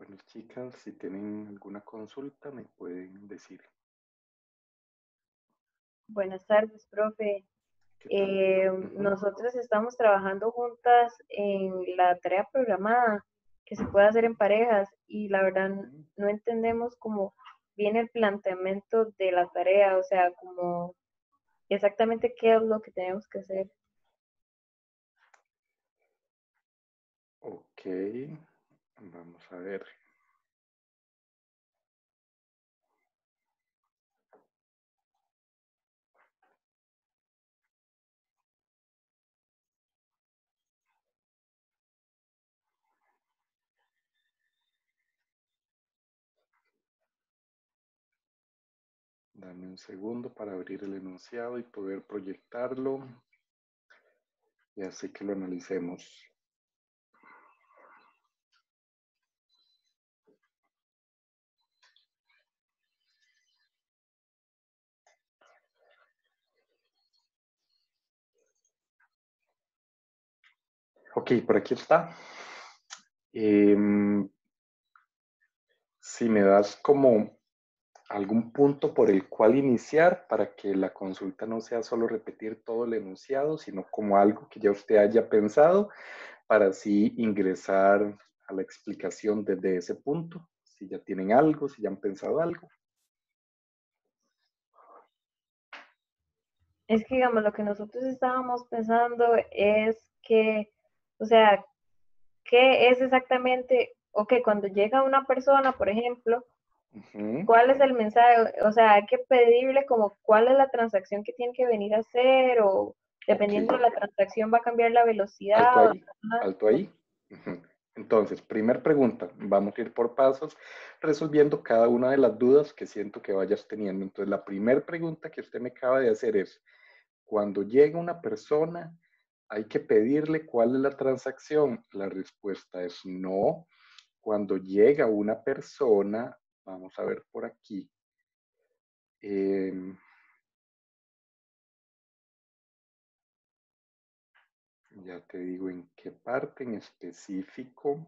Bueno, chicas, si tienen alguna consulta, me pueden decir. Buenas tardes, profe. ¿Qué tal, Vero? Ujú. Nosotros estamos trabajando juntas en la tarea programada que se puede hacer en parejas y la verdad Ujú. no entendemos cómo viene el planteamiento de la tarea, o sea, como exactamente qué es lo que tenemos que hacer. Ok, vamos a ver. Dame un segundo para abrir el enunciado y poder proyectarlo y así que lo analicemos. Ok, por aquí está. Em, si me das como algún punto por el cual iniciar para que la consulta no sea solo repetir todo el enunciado, sino como algo que ya usted haya pensado para así ingresar a la explicación desde ese punto, si ya tienen algo, si ya han pensado algo. Es que, digamos, lo que nosotros estábamos pensando es que, o sea, ¿qué es exactamente, ok, cuando llega una persona, por ejemplo, Ujú. cuál es el mensaje, o sea, hay que pedirle como cuál es la transacción que tiene que venir a hacer o Ok, dependiendo de la transacción va a cambiar la alto velocidad. ahí, alto ahí. Ujú. Entonces, primer pregunta, vamos a ir por pasos resolviendo cada una de las dudas que siento que vayas teniendo. Entonces, la primera pregunta que usted me acaba de hacer es, cuando llega una persona, ¿hay que pedirle cuál es la transacción? La respuesta es no. Cuando llega una persona, vamos a ver por aquí, eh, ya te digo en qué parte en específico.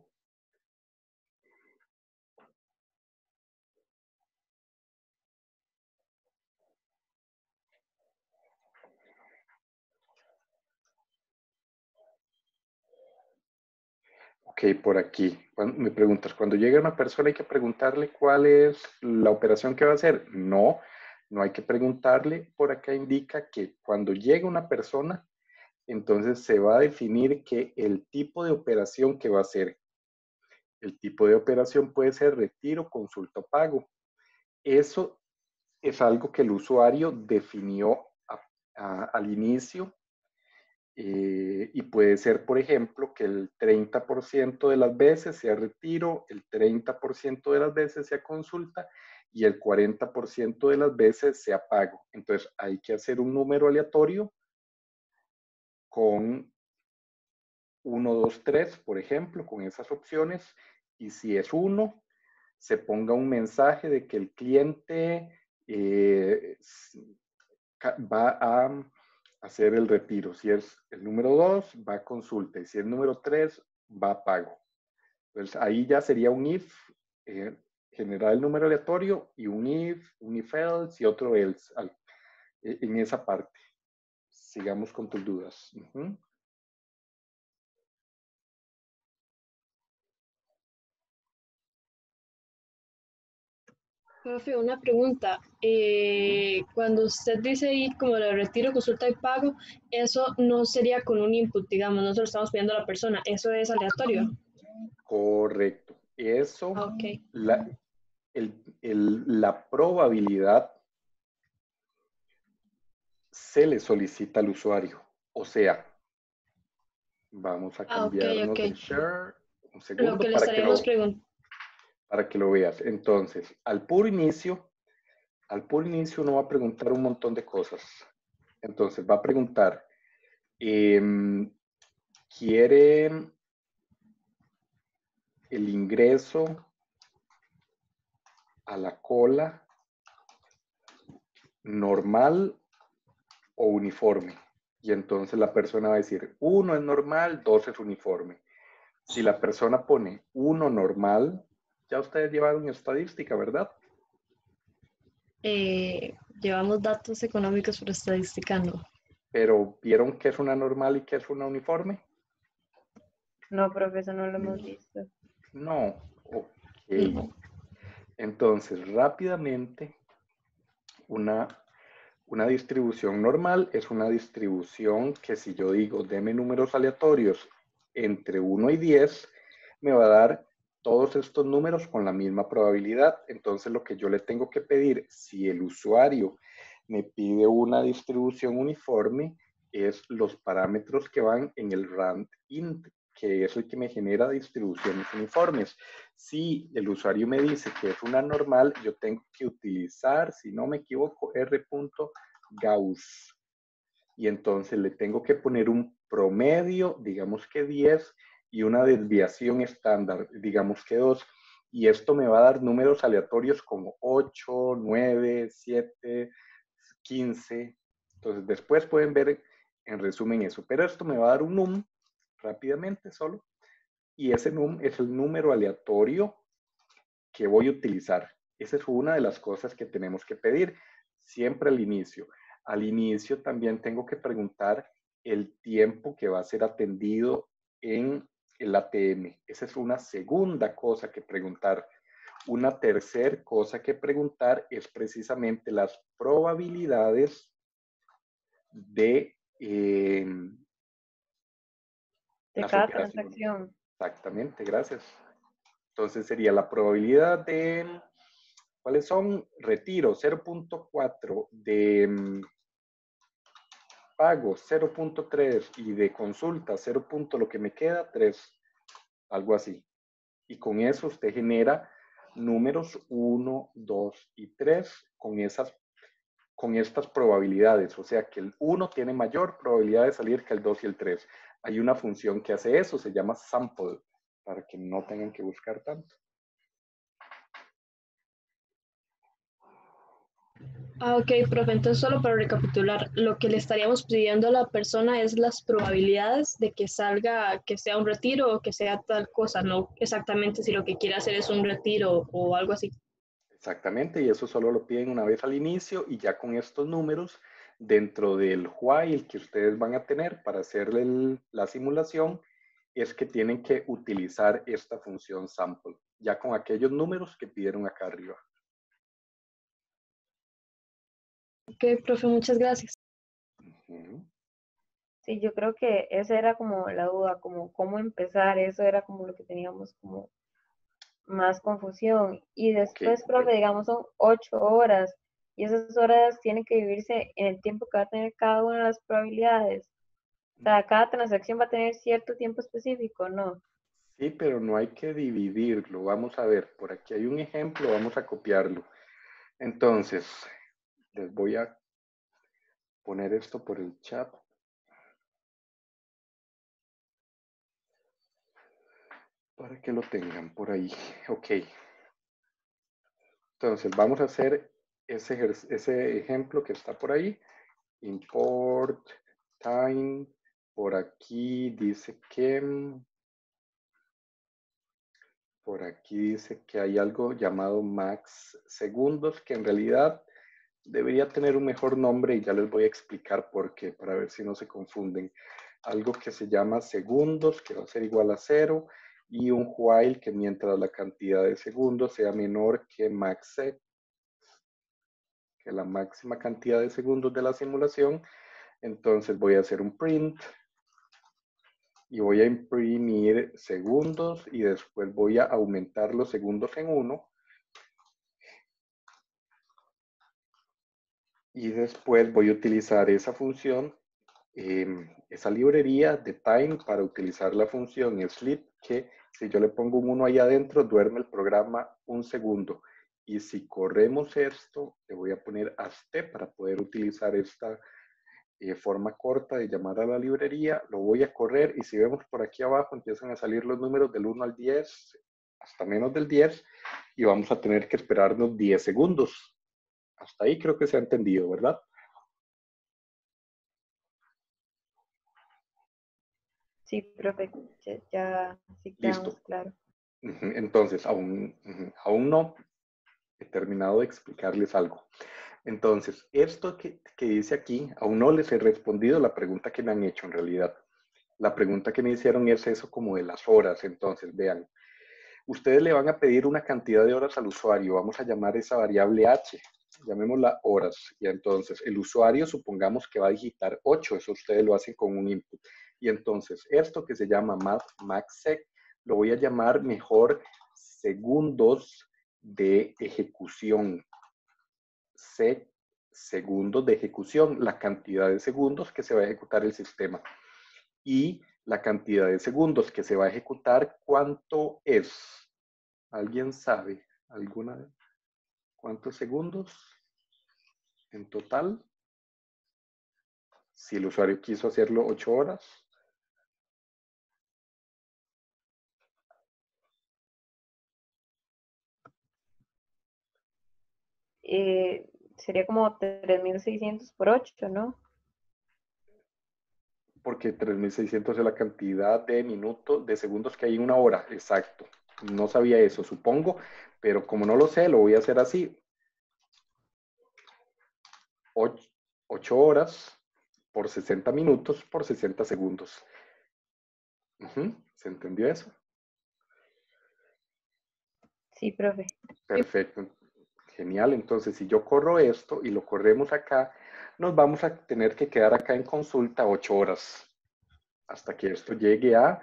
Ok, por aquí. Me preguntas, cuando llega una persona hay que preguntarle cuál es la operación que va a hacer. No, no hay que preguntarle. Por acá indica que cuando llega una persona, entonces se va a definir que el tipo de operación que va a hacer. El tipo de operación puede ser retiro, consulta o pago. Eso es algo que el usuario definió al inicio y puede ser, por ejemplo, que el 30% de las veces sea retiro, el 30% de las veces sea consulta y el 40% de las veces sea pago. Entonces hay que hacer un número aleatorio con 1, 2, 3, por ejemplo, con esas opciones. Y si es 1, se ponga un mensaje de que el cliente va a hacer el retiro. Si es el número 2, va a consulta. Y si es el número 3, va a pago. Entonces ahí ya sería un if, eh, generar el número aleatorio y un if else y otro else en esa parte. Sigamos con tus dudas. Profe, una pregunta. Cuando usted dice ahí como lo de retiro, consulta y pago, eso no sería con un input, digamos, nosotros estamos pidiendo a la persona, eso es aleatorio. Correcto. Eso, Ok. la, la probabilidad se le solicita al usuario. O sea, vamos a Ok, ok. cambiarnos de share un Lo que segundo le estaríamos preguntando. para que lo veas. Entonces, al puro inicio uno va a preguntar un montón de cosas. Entonces, va a preguntar, eh, ¿quiere el ingreso a la cola normal o uniforme? Y entonces la persona va a decir, 1 es normal, 2 es uniforme. Si la persona pone 1 normal, Ya ustedes llevaron estadística, ¿verdad? Llevamos datos económicos, pero estadística no. Pero ¿vieron qué es una normal y qué es una uniforme? No, profe, eso no lo hemos visto. No. Ok. No. Entonces, rápidamente, una distribución normal es una distribución que si yo digo, deme números aleatorios entre 1 y 10, me va a dar todos estos números con la misma probabilidad. Entonces, lo que yo le tengo que pedir, si el usuario me pide una distribución uniforme, es los parámetros que van en el rand_int, que es el que me genera distribuciones uniformes. Si el usuario me dice que es una normal, yo tengo que utilizar, si no me equivoco, r.gauss. Y entonces le tengo que poner un promedio, digamos que 10, y una desviación estándar, digamos que 2. Y esto me va a dar números aleatorios como 8, 9, 7, 15. Entonces después pueden ver en resumen eso. Pero esto me va a dar un num rápidamente solo. Y ese num es el número aleatorio que voy a utilizar. Esa es una de las cosas que tenemos que pedir siempre al inicio. Al inicio también tengo que preguntar el tiempo que va a ser atendido en el ATM. Esa es una segunda cosa que preguntar. Una tercera cosa que preguntar es precisamente las probabilidades de las cada operaciones. transacción. Exactamente, gracias. Entonces sería la probabilidad de, ¿cuáles son? Retiro 0.4, de pago 0.3 y de consulta 0. Lo que me queda 3, algo así. Y con eso usted genera números 1, 2 y 3 con estas probabilidades. O sea que el 1 tiene mayor probabilidad de salir que el 2 y el 3. Hay una función que hace eso, se llama sample, para que no tengan que buscar tanto. Ok, profe, entonces solo para recapitular, lo que le estaríamos pidiendo a la persona es las probabilidades de que salga, que sea un retiro o que sea tal cosa, no exactamente si lo que quiere hacer es un retiro o algo así. Exactamente, y eso solo lo piden una vez al inicio y ya con estos números dentro del while que ustedes van a tener para hacer la simulación, es que tienen que utilizar esta función sample, ya con aquellos números que pidieron acá arriba. Ok, profe, muchas gracias. Sí, yo creo que esa era como la duda, como cómo empezar, eso era como lo que teníamos como más confusión. Y después, Ok, profe, digamos, son 8 horas y esas horas tienen que vivirse en el tiempo que va a tener cada una de las probabilidades. O sea, cada transacción va a tener cierto tiempo específico, ¿no? sí, pero no hay que dividirlo. Vamos a ver, por aquí hay un ejemplo, vamos a copiarlo. Entonces, les voy a poner esto por el chat para que lo tengan por ahí. Ok. Entonces, vamos a hacer ese ejemplo que está por ahí. Import time. Por aquí dice que hay algo llamado max segundos, que en realidad debería tener un mejor nombre y ya les voy a explicar por qué, para ver si no se confunden. Algo que se llama segundos, que va a ser igual a 0, y un while que mientras la cantidad de segundos sea menor que maxset, que la máxima cantidad de segundos de la simulación, entonces voy a hacer un print y voy a imprimir segundos y después voy a aumentar los segundos en 1 y después voy a utilizar esa función, esa librería de time para utilizar la función sleep, que si yo le pongo un 1 ahí adentro, duerme el programa un segundo. Y si corremos esto, le voy a poner hasta para poder utilizar esta forma corta de llamar a la librería. Lo voy a correr y si vemos por aquí abajo empiezan a salir los números del 1 al 10 hasta menos del 10 y vamos a tener que esperarnos 10 segundos. Hasta ahí creo que se ha entendido, ¿verdad? Sí, profe, ya sí queda Listo. más claro. Entonces, aún no he terminado de explicarles algo. Entonces, esto que dice aquí, aún no les he respondido la pregunta que me han hecho en realidad. La pregunta que me hicieron es eso como de las horas. Entonces, vean, ustedes le van a pedir una cantidad de horas al usuario. Vamos a llamar esa variable h, llamémosla horas. Y entonces, el usuario supongamos que va a digitar 8, eso ustedes lo hacen con un input. Y entonces, esto que se llama maxsec, lo voy a llamar mejor segundos de ejecución. Segundos de ejecución, la cantidad de segundos que se va a ejecutar el sistema. Y la cantidad de segundos que se va a ejecutar, ¿cuánto es? ¿Alguien sabe? ¿Cuántos segundos en total? Si el usuario quiso hacerlo 8 horas. Sería como 3600 por 8, ¿no? Porque 3600 es la cantidad de minutos, de segundos que hay en una hora. Exacto. No sabía eso, supongo, pero como no lo sé, lo voy a hacer así. 8 horas por 60 minutos por 60 segundos. ¿Se entendió eso? Sí, profe. Perfecto. Genial. Entonces, si yo corro esto y lo corremos acá, nos vamos a tener que quedar acá en consulta 8 horas hasta que esto llegue a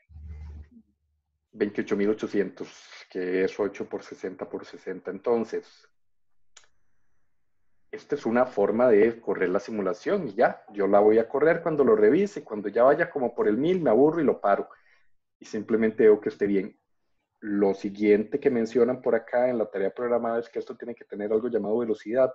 28.800, que es 8 por 60 por 60. Entonces, esta es una forma de correr la simulación y ya, yo la voy a correr cuando lo revise, cuando ya vaya como por el 1000, me aburro y lo paro y simplemente veo que esté bien. Lo siguiente que mencionan por acá en la tarea programada es que esto tiene que tener algo llamado velocidad.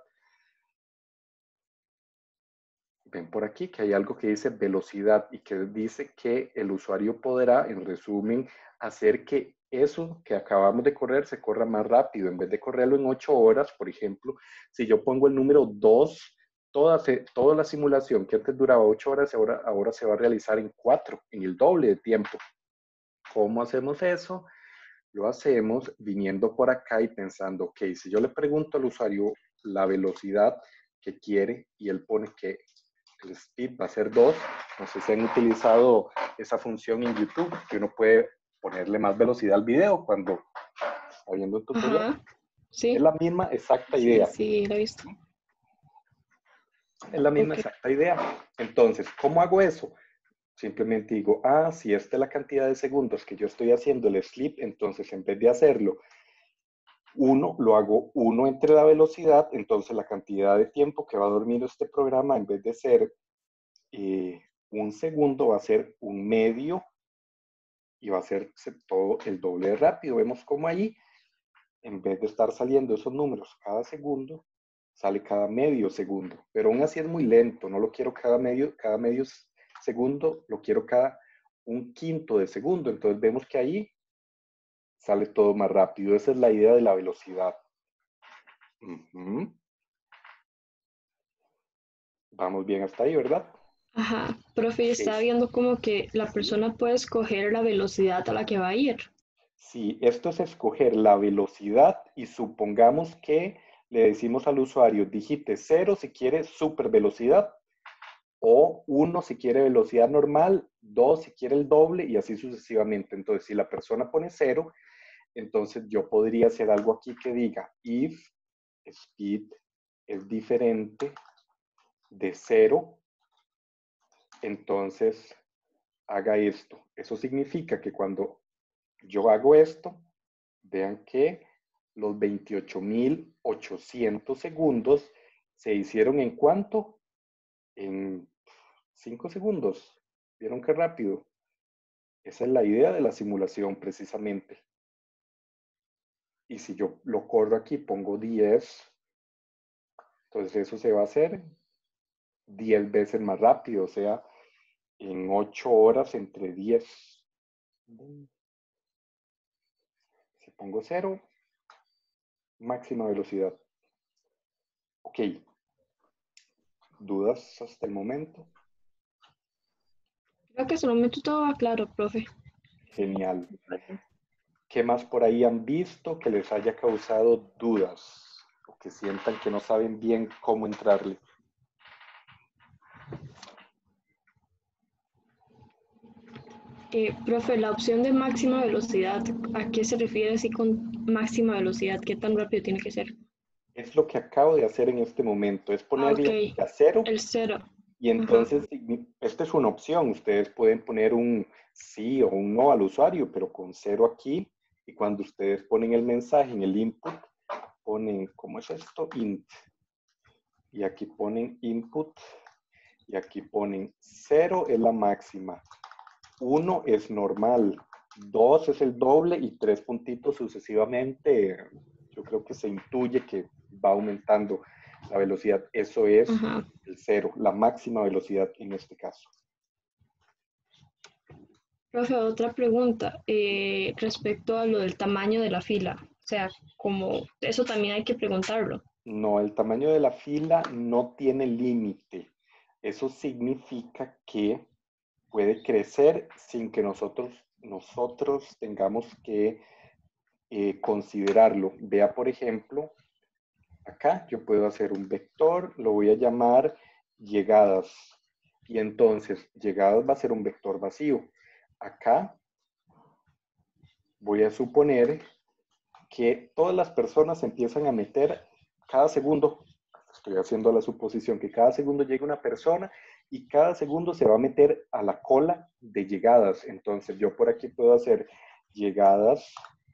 Ven por aquí que hay algo que dice velocidad y que dice que el usuario podrá, en resumen, hacer que eso que acabamos de correr se corra más rápido. En vez de correrlo en 8 horas, por ejemplo, si yo pongo el número 2, toda la simulación que antes duraba 8 horas, ahora se va a realizar en 4, en el doble de tiempo. ¿Cómo hacemos eso? Lo hacemos viniendo por acá y pensando, ok, si yo le pregunto al usuario la velocidad que quiere y él pone que el speed va a ser 2, no sé si han utilizado esa función en YouTube, que uno puede ponerle más velocidad al video cuando está viendo un tutorial. Ajá, sí. Es la misma exacta Sí, idea. sí, lo he visto. Es la misma Ok. exacta idea. Entonces, ¿cómo hago eso? Simplemente digo, si esta es la cantidad de segundos que yo estoy haciendo el sleep, entonces en vez de hacerlo lo hago 1 entre la velocidad, entonces la cantidad de tiempo que va a dormir este programa, en vez de ser 1 segundo, va a ser 1/2 y va a ser todo el doble de rápido. Vemos como ahí, en vez de estar saliendo esos números cada segundo, sale cada medio segundo, pero aún así es muy lento, no lo quiero cada medio segundo, lo quiero cada 1/5 de segundo, entonces vemos que ahí sale todo más rápido. Esa es la idea de la velocidad. Vamos bien hasta ahí, ¿verdad? Ajá, profe, está Es, viendo como que la sí. persona puede escoger la velocidad a la que va a ir. Sí, esto es escoger la velocidad y supongamos que le decimos al usuario, digite 0 si quiere super velocidad o 1 si quiere velocidad normal, 2 si quiere el doble y así sucesivamente. Entonces, si la persona pone 0, entonces yo podría hacer algo aquí que diga if speed es diferente de 0, entonces haga esto. Eso significa que cuando yo hago esto, vean que los 28.800 segundos se hicieron ¿en cuánto? En 5 segundos. ¿Vieron qué rápido? Esa es la idea de la simulación precisamente. Y si yo lo corro aquí, pongo 10, entonces eso se va a hacer 10 veces más rápido, o sea, en 8 horas entre 10. Si pongo 0, máxima velocidad. Ok, ¿dudas hasta el momento? Creo que hasta el momento todo va claro, profe. Genial. ¿Qué más por ahí han visto que les haya causado dudas o que sientan que no saben bien cómo entrarle? Profe, la opción de máxima velocidad, ¿a qué se refiere así con máxima velocidad? ¿Qué tan rápido tiene que ser? Es lo que acabo de hacer en este momento, es Ah, ok, ponerle a 0 el 0. y Ajá. entonces esta es una opción. Ustedes pueden poner un sí o un no al usuario, pero con 0 aquí, y cuando ustedes ponen el mensaje en el input, ponen, ¿cómo es esto? Int. Y aquí ponen input, y aquí ponen 0 es la máxima, 1 es normal, 2 es el doble y 3 puntitos sucesivamente. Yo creo que se intuye que va aumentando la velocidad. Eso es Ajá. el 0, la máxima velocidad en este caso. Profe, otra pregunta respecto a lo del tamaño de la fila. O sea, como eso también hay que preguntarlo. No, el tamaño de la fila no tiene límite. Eso significa que puede crecer sin que nosotros tengamos que considerarlo. Vea, por ejemplo, acá yo puedo hacer un vector, lo voy a llamar llegadas. Y entonces, llegadas va a ser un vector vacío. Acá voy a suponer que todas las personas se empiezan a meter cada segundo. Estoy haciendo la suposición que cada segundo llega una persona y cada segundo se va a meter a la cola de llegadas. Entonces yo por aquí puedo hacer llegadas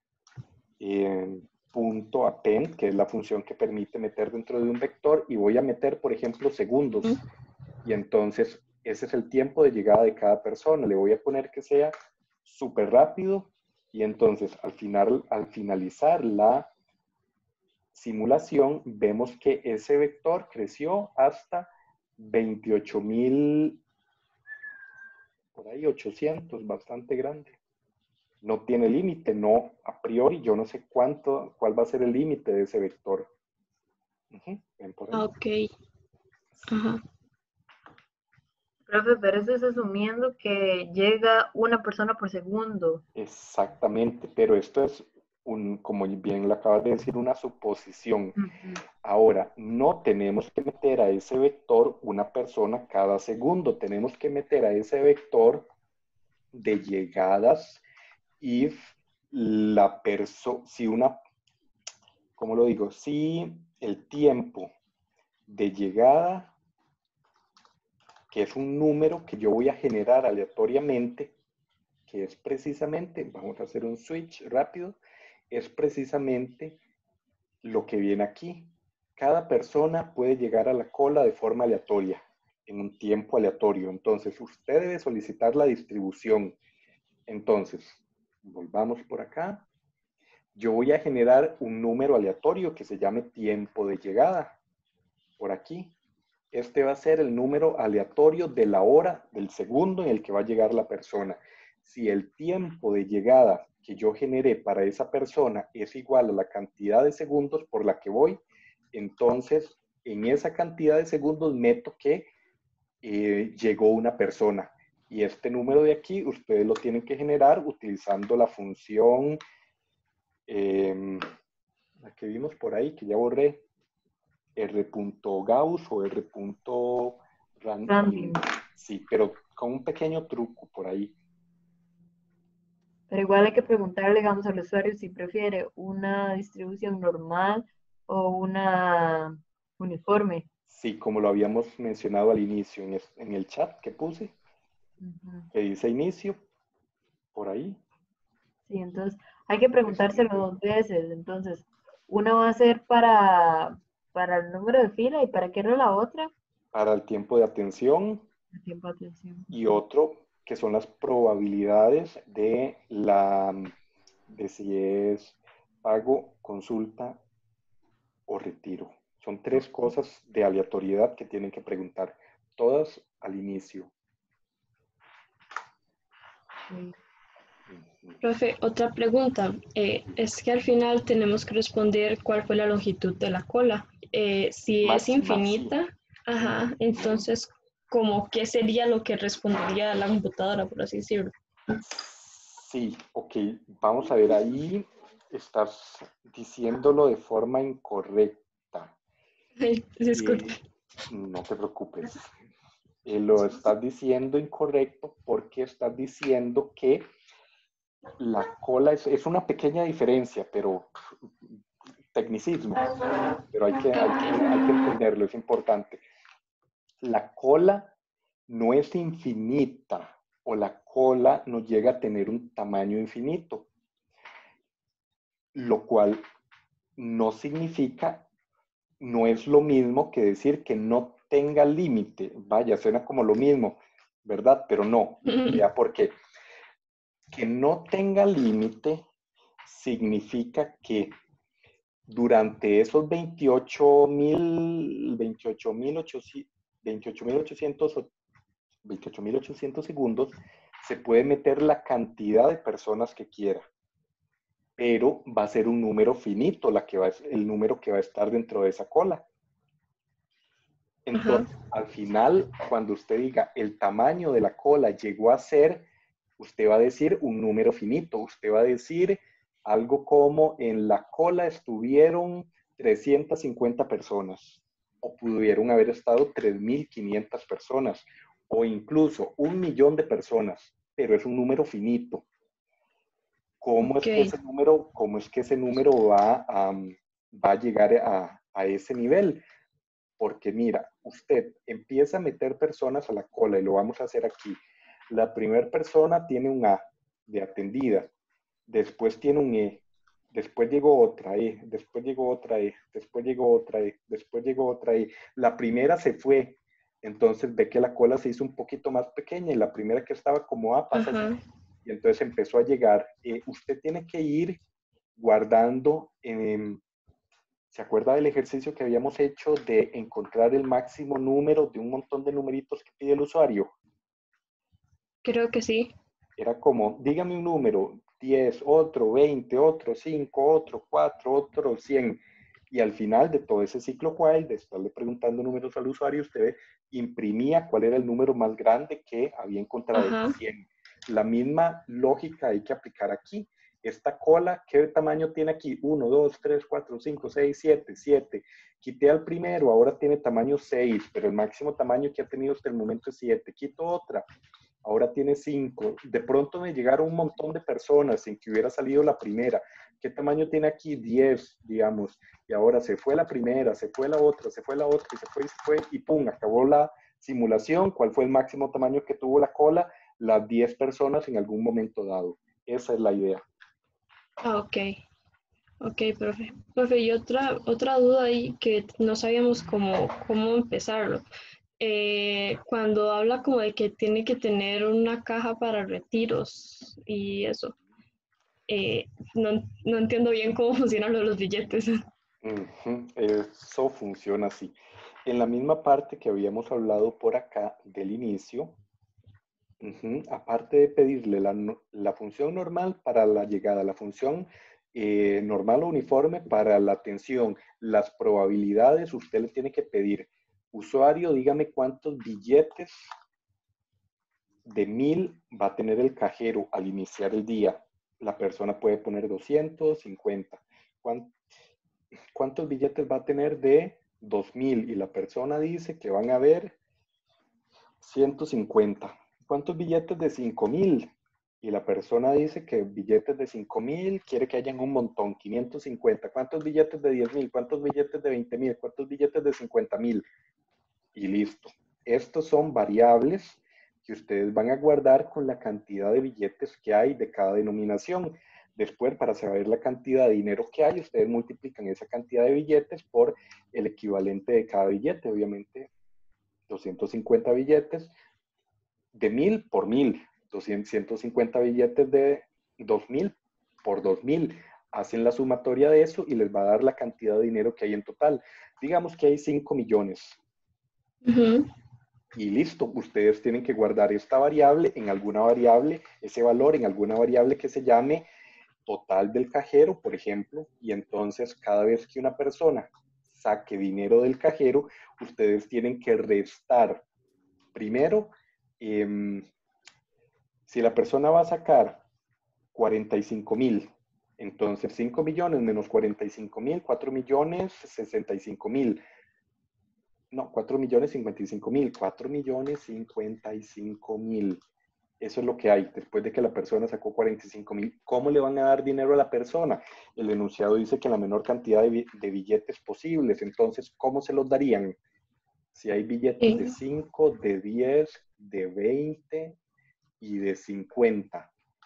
punto append, que es la función que permite meter dentro de un vector, y voy a meter, por ejemplo, segundos. Y entonces ese es el tiempo de llegada de cada persona. Le voy a poner que sea súper rápido y entonces al finalizar la simulación vemos que ese vector creció hasta 28.000, por ahí 800, bastante grande. No tiene límite, no, a priori yo no sé cuál va a ser el límite de ese vector. ¿Ven por ahí? Ah, ok. Ajá. Profe, pero eso es asumiendo que llega una persona por segundo. Exactamente, pero esto es, como bien lo acabas de decir, una suposición. Ujú. Ahora, no tenemos que meter a ese vector una persona cada segundo, tenemos que meter a ese vector de llegadas if la persona, ¿cómo lo digo? Si el tiempo de llegada, que es un número que yo voy a generar aleatoriamente, que es precisamente, vamos a hacer un switch rápido, es precisamente lo que viene aquí. Cada persona puede llegar a la cola de forma aleatoria, en un tiempo aleatorio. Entonces, usted debe solicitar la distribución. Entonces, volvamos por acá. Yo voy a generar un número aleatorio que se llame tiempo de llegada. Por aquí. Este va a ser el número aleatorio de la hora, del segundo en el que va a llegar la persona. Si el tiempo de llegada que yo generé para esa persona es igual a la cantidad de segundos por la que voy, entonces en esa cantidad de segundos meto que llegó una persona. Y este número de aquí ustedes lo tienen que generar utilizando la función la que vimos por ahí, que ya borré, r.gauss o r.random. Sí, pero con un pequeño truco por ahí. Pero igual hay que preguntarle, digamos, al usuario si prefiere una distribución normal o una uniforme. Sí, como lo habíamos mencionado al inicio en el chat que puse, que dice inicio, por ahí. Sí, entonces hay que preguntárselo 2 veces. Entonces, una va a ser para el número de fila y para qué era la otra. Para el tiempo de atención El tiempo de atención. y otro que son las probabilidades de si es pago, consulta o retiro. Son 3 cosas de aleatoriedad que tienen que preguntar, todas al inicio. Sí. Profe, otra pregunta. Es que al final tenemos que responder cuál fue la longitud de la cola. Si es Máxima, infinita, sí. ajá, entonces, ¿cómo qué sería lo que respondería la computadora, por así decirlo? Sí, ok, vamos a ver, ahí estás diciéndolo de forma incorrecta. Ay, disculpe. Eh, no te preocupes. Lo estás diciendo incorrecto porque estás diciendo que la cola es una pequeña diferencia, pero tecnicismo, pero hay que entenderlo, es importante. La cola no es infinita o la cola no llega a tener un tamaño infinito, lo cual no significa, no es lo mismo que decir que no tenga límite. Vaya, suena como lo mismo, ¿verdad? Pero no, vea por qué. Que no tenga límite significa que durante esos 28.800 segundos se puede meter la cantidad de personas que quiera, pero va a ser un número finito el número que va a estar dentro de esa cola. Ajá. Entonces, al final, cuando usted diga el tamaño de la cola llegó a ser, usted va a decir un número finito. Usted va a decir algo como en la cola estuvieron 350 personas o pudieron haber estado 3.500 personas o incluso 1.000.000 de personas, pero es un número finito. ¿Cómo es Ok. que ese número va a llegar a ese nivel? Porque mira, usted empieza a meter personas a la cola y lo vamos a hacer aquí. La primera persona tiene un A de atendida, después tiene un E, después llegó otra E, después llegó otra E, después llegó otra E, después llegó otra E. La primera se fue, entonces ve que la cola se hizo un poquito más pequeña y la primera que estaba como A pasa Ajá. y entonces empezó a llegar. Usted tiene que ir guardando ¿se acuerda del ejercicio que habíamos hecho de encontrar el máximo número de un montón de numeritos que pide el usuario? Creo que sí. Era como, dígame un número, 10, otro, 20, otro, 5, otro, 4, otro, 100. Y al final de todo ese ciclo while, de estarle preguntando números al usuario, usted imprimía cuál era el número más grande que había encontrado, Ajá. 100. La misma lógica hay que aplicar aquí. Esta cola, ¿qué tamaño tiene aquí? 1, 2, 3, 4, 5, 6, 7, 7. Quité al primero, ahora tiene tamaño 6, pero el máximo tamaño que ha tenido hasta el momento es 7. Quito otra, ahora tiene 5. De pronto me llegaron un montón de personas sin que hubiera salido la primera. ¿Qué tamaño tiene aquí? 10, digamos. Y ahora se fue la primera, se fue la otra, se fue la otra, y se fue, y pum, acabó la simulación. ¿Cuál fue el máximo tamaño que tuvo la cola? Las 10 personas en algún momento dado. Esa es la idea. Ah, ok. Ok, profe. Profe, y otra duda ahí que no sabíamos cómo empezarlo. Cuando habla como de que tiene que tener una caja para retiros y eso, no entiendo bien cómo funcionan los billetes. Ujú, eso funciona así. En la misma parte que habíamos hablado por acá del inicio, aparte de pedirle la función normal para la llegada, la función normal o uniforme para la atención, las probabilidades, usted le tiene que pedir, usuario, dígame cuántos billetes de 1.000 va a tener el cajero al iniciar el día. La persona puede poner 250. ¿Cuántos billetes va a tener de 2.000? Y la persona dice que van a haber 150. ¿Cuántos billetes de 5.000? Y la persona dice que billetes de 5.000 quiere que hayan un montón, 550. ¿Cuántos billetes de 10.000? ¿Cuántos billetes de 20.000? ¿Cuántos billetes de 50.000? Y listo. Estos son variables que ustedes van a guardar con la cantidad de billetes que hay de cada denominación. Después, para saber la cantidad de dinero que hay, ustedes multiplican esa cantidad de billetes por el equivalente de cada billete. Obviamente, 250 billetes de 1.000 por 1.000, 150 billetes de 2.000 por 2.000. Hacen la sumatoria de eso y les va a dar la cantidad de dinero que hay en total. Digamos que hay 5 millones. Ujú. Y listo, ustedes tienen que guardar esta variable en alguna variable, ese valor en alguna variable que se llame total del cajero, por ejemplo, y entonces cada vez que una persona saque dinero del cajero, ustedes tienen que restar primero, si la persona va a sacar 45,000. Entonces, 5 millones menos 45,000, 4,065,000. No, 4,055,000. 4,055,000. Eso es lo que hay después de que la persona sacó 45,000. ¿Cómo le van a dar dinero a la persona? El enunciado dice que la menor cantidad de billetes posibles. Entonces, ¿cómo se los darían? Si hay billetes de 5, de 10, de 20 y de 50.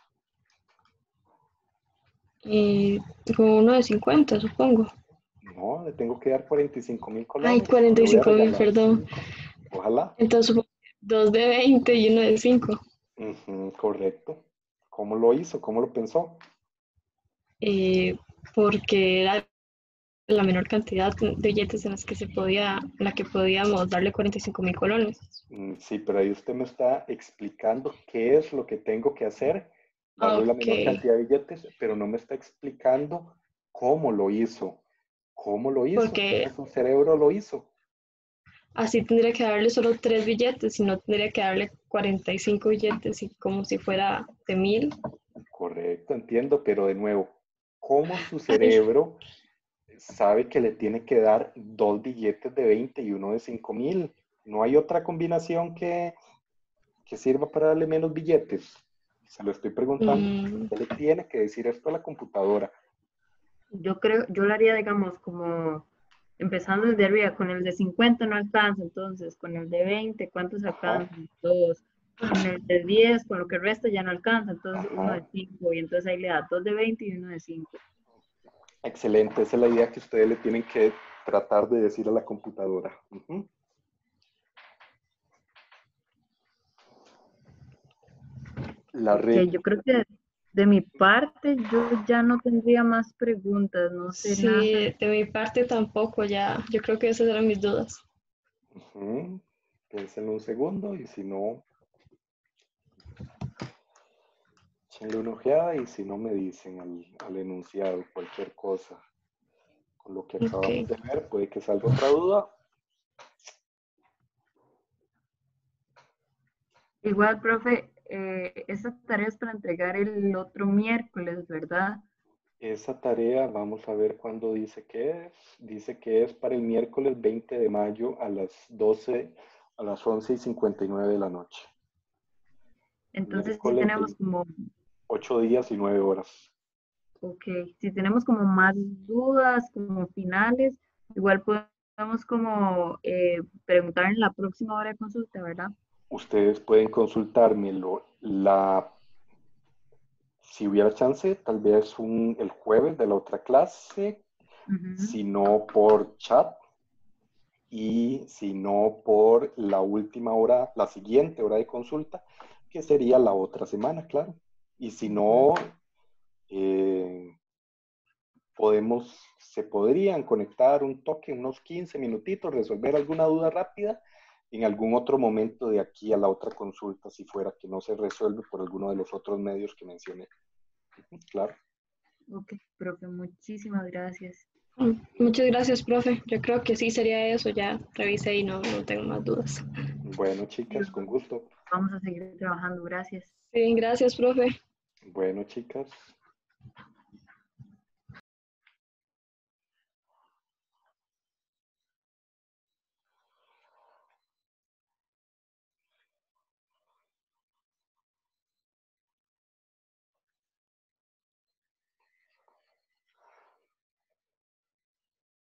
Y con uno de 50, supongo. No, le tengo que dar 45,000 Ay, colones. 45,000, perdón. Ojalá. Entonces, supongo que 2 de 20 y uno de 5. Correcto. ¿Cómo lo hizo? ¿Cómo lo pensó? Porque era la menor cantidad de billetes en la que podíamos darle 45,000 colones. Sí, pero ahí usted me está explicando qué es lo que tengo que hacer, darle la menor cantidad de billetes, pero no me está explicando cómo lo hizo. ¿Cómo lo hizo? Porque ¿Cómo su cerebro lo hizo? así tendría que darle solo 3 billetes y no tendría que darle 45 billetes y como si fuera de 1000. Correcto, entiendo, pero de nuevo, ¿cómo su Ay, cerebro sabe que le tiene que dar 2 billetes de 20 y uno de 5,000? ¿No hay otra combinación que sirva para darle menos billetes? Se lo estoy preguntando. Usted le tiene que decir esto a la computadora. Yo lo haría, digamos, como empezando desde arriba, con el de 50 no alcanza, entonces con el de 20, ¿cuántos Ajá, alcanzan? 2. Con el de 10, con lo que resta ya no alcanza, entonces uno de ajá. 5, y entonces ahí le da 2 de 20 y uno de 5. Excelente, esa es la idea que ustedes le tienen que tratar de decir a la computadora. La Ok, red, yo creo que de mi parte yo ya no tendría más preguntas, no sé nada. sí, de mi parte tampoco, ya, yo creo que esas eran mis dudas. piénsenlo un segundo y si no, échenle una ojeada y si no me dicen al enunciado cualquier cosa con lo que Ok, acabamos de ver, puede que salga otra duda. Igual, profe, esa tarea es para entregar el otro miércoles, ¿verdad? Esa tarea, vamos a ver cuándo dice que es. Dice que es para el miércoles 20 de mayo a las 12, a las 11:59 de la noche. Entonces, si Miércoles tenemos como, 8 días y 9 horas. ok, si tenemos como más dudas, como finales, igual podemos como preguntar en la próxima hora de consulta, ¿verdad? Ustedes pueden consultármelo si hubiera chance, tal vez el jueves de la otra clase, Ujú. si no por chat y si no por la última hora, la siguiente hora de consulta, que sería la otra semana, claro. Y si no, eh, se podrían conectar un toque, unos 15 minutitos, resolver alguna duda rápida en algún otro momento de aquí a la otra consulta, si fuera que no se resuelve por alguno de los otros medios que mencioné. Claro. Ok, profe, muchísimas gracias. muchas gracias, profe. Yo creo que sí sería eso, ya revisé y no tengo más dudas. Bueno, Y chicas, con gusto. vamos a seguir trabajando, gracias. Sí, gracias, profe. Bueno, chicas.